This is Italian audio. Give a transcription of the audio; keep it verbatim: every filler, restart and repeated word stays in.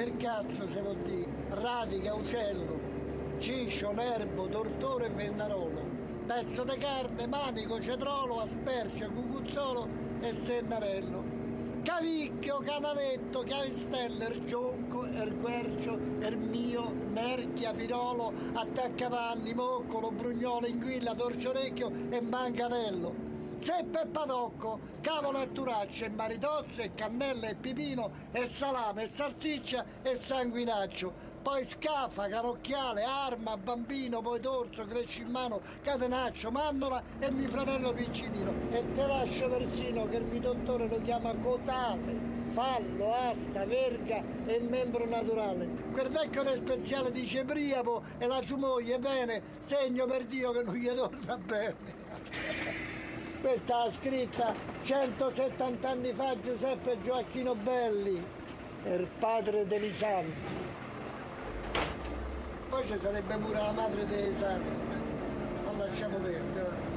per cazzo se vuol dire, radica, uccello, ciscio, nervo, tortore e vennarolo, pezzo di carne, manico, cetrolo, aspercia, cucuzzolo e stennarello. Cavicchio, canaletto, cavisteller, gionco, erguercio, ermio, nerchia, pirolo, attaccapanni, moccolo, brugnolo, inguilla, torciorecchio e manganello. Zeppe e padocco, cavolo e turacce, maritozze, cannella e pipino, e salame, e salsiccia e sanguinaccio. Poi scafa, canocchiale, arma, bambino, poi torso, cresci in mano, catenaccio, mannola e mio fratello piccinino. E te lascio persino che il mio dottore lo chiama cotale, fallo, asta, verga e membro naturale. Quel vecchio del speziale dice Priapo e la sua moglie, bene, segno per Dio che non gli torna bene. Questa l'ha scritta centosettanta anni fa Giuseppe Gioacchino Belli, il padre dei santi. Poi ci sarebbe pure la madre dei santi, non lasciamo perdere.